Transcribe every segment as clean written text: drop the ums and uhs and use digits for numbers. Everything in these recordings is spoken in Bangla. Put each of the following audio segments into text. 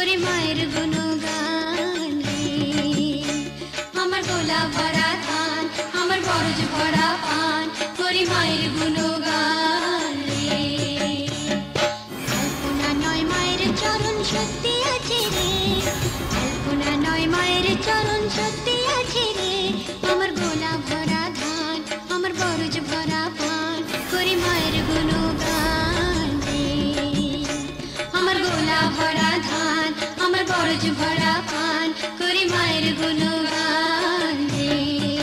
করি মায়ের গুণগান রে। আমার গোলা ভরা ধান, আমার বরজ ভরা পান, করি মায়ের গুণগান রে। কল্পনা নয় মায়ের চরণ সত্যি আছে রে, কল্পনা নয় মায়ের চরণ সত্যি আছে রে। আমার গোলা ভরা ধান, আমার বরজ ভরা পান, করি মায়ের গুণগান রে। আমার গোলা ভরা ধান, আমার বরজ ভরা পান, করি মায়ের গুণগান রে।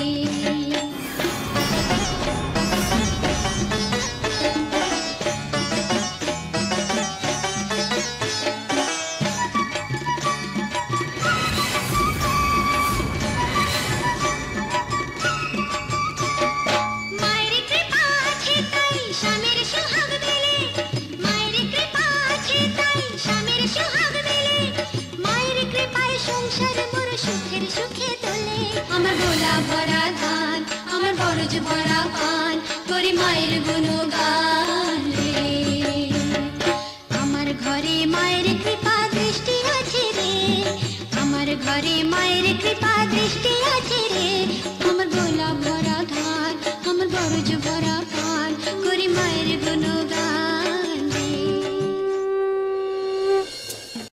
মায়ের কৃপা আছে তাই স্বামীর সোহাগ মেলে, মায়ের কৃপা আছে তাই স্বামীর সোহাগ মেলে। মায়ের কৃপায় সংসার মোর সুখের সুখে তোলে। আমার গোলা ভরা ধান, আমার বরজ ভরা পান, করি মায়ের গুণগান রে। আমার ঘরে মায়ের কৃপা দৃষ্টি আছে রে, আমার ঘরে মায়ের কৃপা দৃষ্টি আছে